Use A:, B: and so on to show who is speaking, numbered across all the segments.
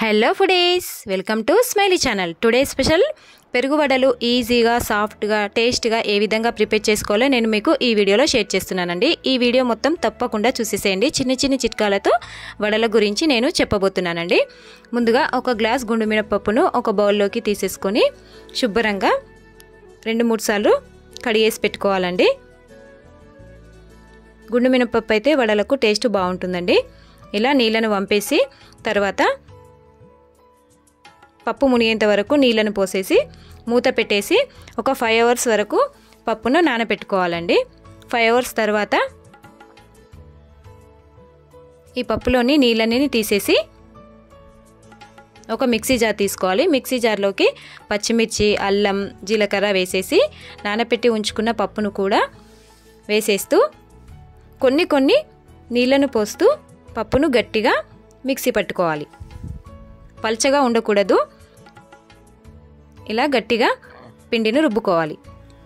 A: Hello foodies, welcome to Smiley channel. Today special పెరుగు వడలు ఈజీగా, సాఫ్ట్గా, టేస్ట్గా ఏ విధంగా ప్రిపేర్ చేసుకోవాలో నేను మీకు ఈ వీడియోలో షేర్ చేస్తున్నానండి. ఈ వీడియో మొత్తం తప్పకుండా చూసేసేయండి. చిన్న చిన్న చిట్కాలతో వడల గురించి నేను చెప్పబోతున్నానండి. ముందుగా ఒక గ్లాస్ గుండు మినపప్పును ఒక బౌల్లోకి తీసేసుకొని శుభ్రంగా 2-3 సార్లు కడిగేసి పెట్టుకోవాలండి. గుండు మినపప్పు అయితే వడలకు టేస్ట్ బాగుంటుందండి. ఇలా నీళ్ళను వంపేసి తర్వాత పప్పు మునిగేంత వరకు నీళ్ళను పోసేసి మూత పెట్టేసి ఒక 5 అవర్స్ వరకు పప్పును నానబెట్టుకోవాలండి. 5 అవర్స్ తర్వాత ఈ పప్పులోని నీళ్ళని తీసేసి ఒక మిక్సీ జార్ తీసుకోవాలి. మిక్సీ జార్లోకి పచ్చిమిర్చి, అల్లం, జీలకర్ర వేసేసి నానబెట్టి ఉంచుకున్న పప్పును కూడా వేసేస్తూ కొన్ని నీళ్ళను పోస్తూ పప్పును గట్టిగా మిక్సీ పట్టుకోవాలి. పల్చగా ఉండకూడదు. ఇలా గట్టిగా పిండిని రుబ్బుకోవాలి.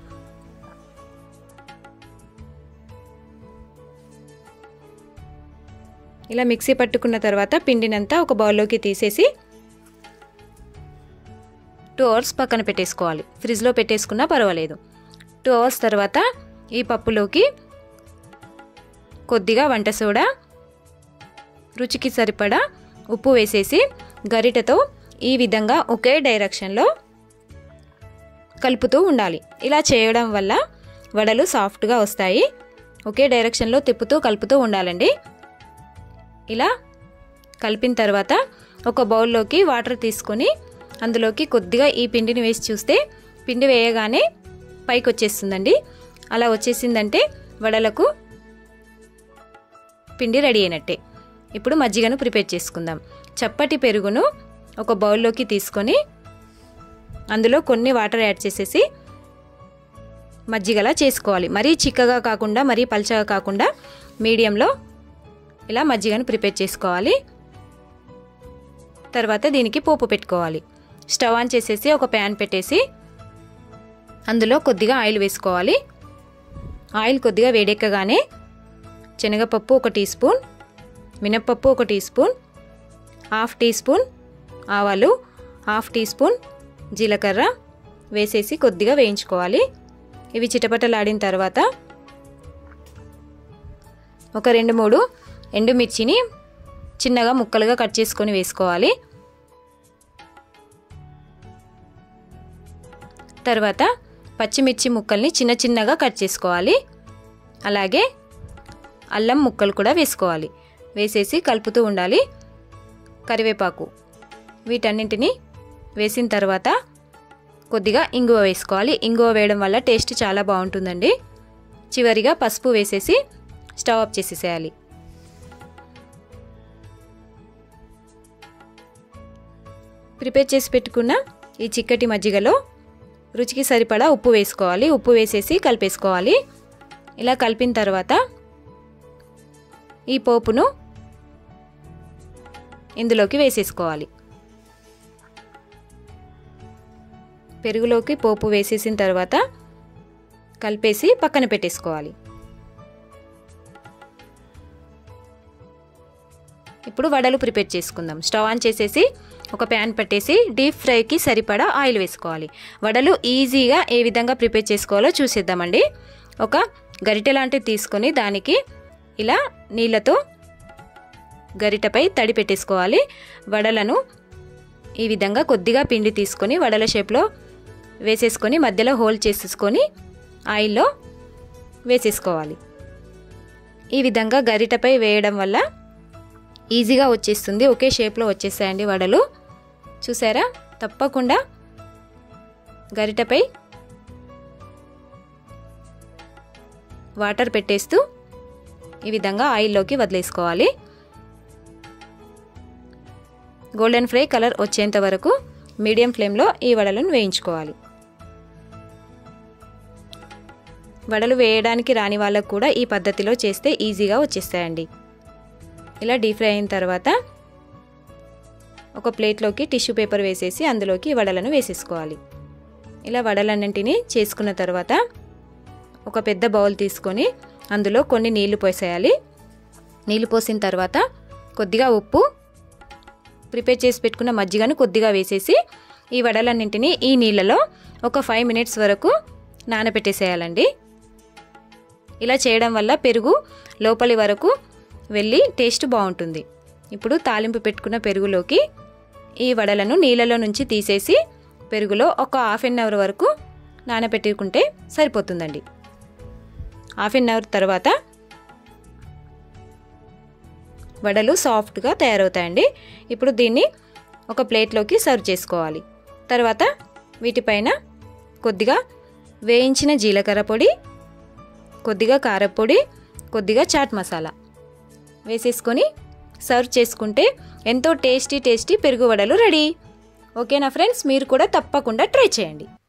A: ఇలా మిక్సీ పట్టుకున్న తర్వాత పిండినంతా ఒక బౌల్లోకి తీసేసి 2 అవర్స్ పక్కన పెట్టేసుకోవాలి. ఫ్రిడ్జ్లో పెట్టేసుకున్నా పర్వాలేదు. 2 అవర్స్ తర్వాత ఈ పప్పులోకి కొద్దిగా వంట సోడా, రుచికి సరిపడా ఉప్పు వేసేసి గరిటెతో ఈ విధంగా ఒకే డైరెక్షన్లో కలుపుతూ ఉండాలి. ఇలా చేయడం వల్ల వడలు సాఫ్ట్గా వస్తాయి. ఒకే డైరెక్షన్లో తిప్పుతూ కలుపుతూ ఉండాలండి. ఇలా కలిపిన తర్వాత ఒక బౌల్లోకి వాటర్ తీసుకొని అందులోకి కొద్దిగా ఈ పిండిని వేసి చూస్తే పిండి వేయగానే పైకి వచ్చేస్తుందండి. అలా వచ్చేసిందంటే వడలకు పిండి రెడీ అయినట్టే. ఇప్పుడు మజ్జిగను ప్రిపేర్ చేసుకుందాం. చప్పటి పెరుగును ఒక బౌల్లోకి తీసుకొని అందులో కొన్ని వాటర్ యాడ్ చేసేసి మజ్జిగలా చేసుకోవాలి. మరీ చిక్కగా కాకుండా మరీ పల్చగా కాకుండా మీడియంలో ఇలా మజ్జిగను ప్రిపేర్ చేసుకోవాలి. తర్వాత దీనికి పోపు పెట్టుకోవాలి. స్టవ్ ఆన్ చేసేసి ఒక ప్యాన్ పెట్టేసి అందులో కొద్దిగా ఆయిల్ వేసుకోవాలి. ఆయిల్ కొద్దిగా వేడెక్కగానే శనగపప్పు 1 టీ స్పూన్, మినప్పప్పు 1 టీ స్పూన్, 1/2 టీ స్పూన్ ఆవాలు, 1/2 టీ స్పూన్ జీలకర్ర వేసేసి కొద్దిగా వేయించుకోవాలి. ఇవి చిటపటలాడిన తర్వాత ఒక 2-3 ఎండుమిర్చిని చిన్నగా ముక్కలుగా కట్ చేసుకొని వేసుకోవాలి. తర్వాత పచ్చిమిర్చి ముక్కల్ని చిన్నగా కట్ చేసుకోవాలి. అలాగే అల్లం ముక్కలు కూడా వేసుకోవాలి. వేసేసి కలుపుతూ ఉండాలి. కరివేపాకు వీటన్నింటినీ వేసిన తర్వాత కొద్దిగా ఇంగువ వేసుకోవాలి. ఇంగువ వేయడం వల్ల టేస్ట్ చాలా బాగుంటుందండి. చివరిగా పసుపు వేసేసి స్టవ్ ఆఫ్ చేసేసేయాలి. ప్రిపేర్ చేసి పెట్టుకున్న ఈ చిక్కటి మజ్జిగలో రుచికి సరిపడా ఉప్పు వేసుకోవాలి. ఉప్పు వేసేసి కలిపేసుకోవాలి. ఇలా కలిపిన తర్వాత ఈ పోపును ఇందులోకి వేసేసుకోవాలి. పెరుగులోకి పోపు వేసేసిన తర్వాత కలిపేసి పక్కన పెట్టేసుకోవాలి. ఇప్పుడు వడలు ప్రిపేర్ చేసుకుందాం. స్టవ్ ఆన్ చేసేసి ఒక ప్యాన్ పెట్టేసి డీప్ ఫ్రైకి సరిపడా ఆయిల్ వేసుకోవాలి. వడలు ఈజీగా ఏ విధంగా ప్రిపేర్ చేసుకోవాలో చూసేద్దామండి. ఒక గరిటె లాంటిది తీసుకొని దానికి ఇలా నీళ్ళతో గరిటెపై తడి పెట్టేసుకోవాలి. వడలను ఈ విధంగా కొద్దిగా పిండి తీసుకొని వడల షేప్లో వేసేసుకొని మధ్యలో హోల్ చేసేసుకొని ఆయిల్లో వేసేసుకోవాలి. ఈ విధంగా గరిటెపై వేయడం వల్ల ఈజీగా వచ్చేస్తుంది. ఒకే షేప్లో వచ్చేసాయండి వడలు. చూసారా? తప్పకుండా గరిటెపై వాటర్ పెట్టేస్తూ ఈ విధంగా ఆయిల్లోకి వదిలేసుకోవాలి. గోల్డెన్ ఫ్రై కలర్ వచ్చేంత వరకు మీడియం ఫ్లేమ్లో ఈ వడలను వేయించుకోవాలి. వడలు వేయడానికి రాని వాళ్ళకు కూడా ఈ పద్ధతిలో చేస్తే ఈజీగా వచ్చేస్తాయండి. ఇలా డీప్ ఫ్రై అయిన తర్వాత ఒక ప్లేట్లోకి టిష్యూ పేపర్ వేసేసి అందులోకి వడలను వేసేసుకోవాలి. ఇలా వడలన్నింటినీ చేసుకున్న తర్వాత ఒక పెద్ద బౌల్ తీసుకొని అందులో కొన్ని నీళ్లు పోసేయాలి. నీళ్లు పోసిన తర్వాత కొద్దిగా ఉప్పు, ప్రిపేర్ చేసి పెట్టుకున్న మజ్జిగను కొద్దిగా వేసేసి ఈ వడలన్నింటినీ ఈ నీళ్ళలో ఒక 5 మినిట్స్ వరకు నానబెట్టేసేయాలండి. ఇలా చేయడం వల్ల పెరుగు లోపలి వరకు వెళ్ళి టేస్ట్ బాగుంటుంది. ఇప్పుడు తాలింపు పెట్టుకున్న పెరుగులోకి ఈ వడలను నీళ్ళలో నుంచి తీసేసి పెరుగులో ఒక హాఫ్ అన్ అవర్ వరకు నానబెట్టుకుంటే సరిపోతుందండి. హాఫ్ అన్ అవర్ తర్వాత వడలు సాఫ్ట్గా తయారవుతాయండి. ఇప్పుడు దీన్ని ఒక ప్లేట్లోకి సర్వ్ చేసుకోవాలి. తర్వాత వీటిపైన కొద్దిగా వేయించిన జీలకర్ర పొడి, కొద్దిగా కారపొడి, కొద్దిగా చాట్ మసాలా వేసేసుకొని సర్వ్ చేసుకుంటే ఎంతో టేస్టీ పెరుగు వడలు రెడీ. ఓకేనా ఫ్రెండ్స్, మీరు కూడా తప్పకుండా ట్రై చేయండి.